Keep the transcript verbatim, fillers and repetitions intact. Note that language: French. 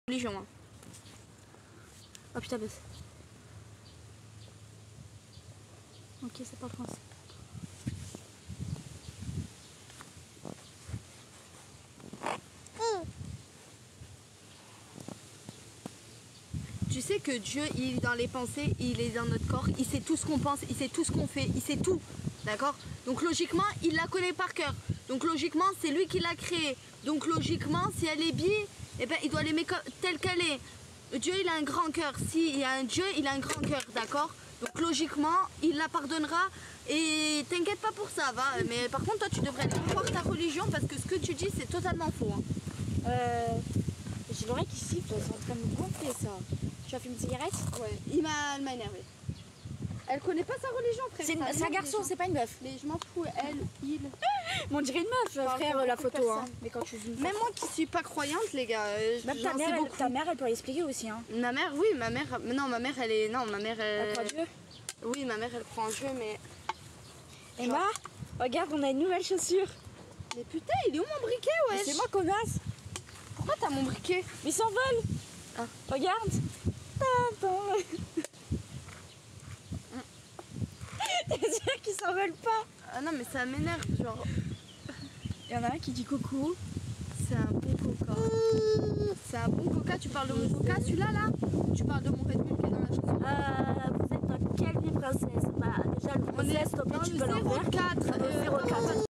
religion. Hein. Oh putain, baisse. Ok, c'est pas français. Tu sais que Dieu, il est dans les pensées, il est dans notre corps, il sait tout ce qu'on pense, il sait tout ce qu'on fait, il sait tout. D'accord? Donc logiquement, il la connaît par cœur. Donc logiquement, c'est lui qui l'a créée. Donc logiquement, si elle est bi, eh ben, il doit l'aimer telle qu'elle est. Dieu, il a un grand cœur. S'il y a un Dieu, il a un grand cœur, d'accord? Donc logiquement, il la pardonnera. Et t'inquiète pas pour ça, va. Mais par contre, toi, tu devrais aller voir ta religion parce que ce que tu dis, c'est totalement faux. Hein. Euh, J'ai l'oreille qui siffle, c'est en train de me gonfler ça. Tu as fait une cigarette? Ouais, il m'a énervé. Elle connaît pas sa religion, frère. C'est un garçon, c'est pas une meuf. Mais je m'en fous, elle, il. Mais on dirait une meuf, frère, la photo. Hein. Mais quand tu Même moi qui suis pas croyante, les gars. Euh, Même ta mère, elle, ta mère, elle peut l'expliquer aussi. Hein. Ma mère, oui, ma mère. Non, ma mère, elle est. Non, ma mère. Elle, elle croit en Dieu. Oui, ma mère, elle croit en Dieu, mais. Emma, regarde, on a une nouvelle chaussure. Mais putain, il est où mon briquet, ouais? C'est moi, connasse. Pourquoi t'as mon briquet? Mais il s'envole. Ah. Regarde. C'est-à-dire qu'ils s'envolent pas. Ah non, mais ça m'énerve, genre. Il y en a un qui dit coucou. C'est un bon coca. C'est un bon coca. Tu parles de mon coca, celui-là, là? Tu parles de mon Red Bull qui est dans la chanson? Euh, vous êtes dans quelle vie, princesse? Bah, déjà, le princesse, on est dans tu le peux zéro quatre. zéro quatre.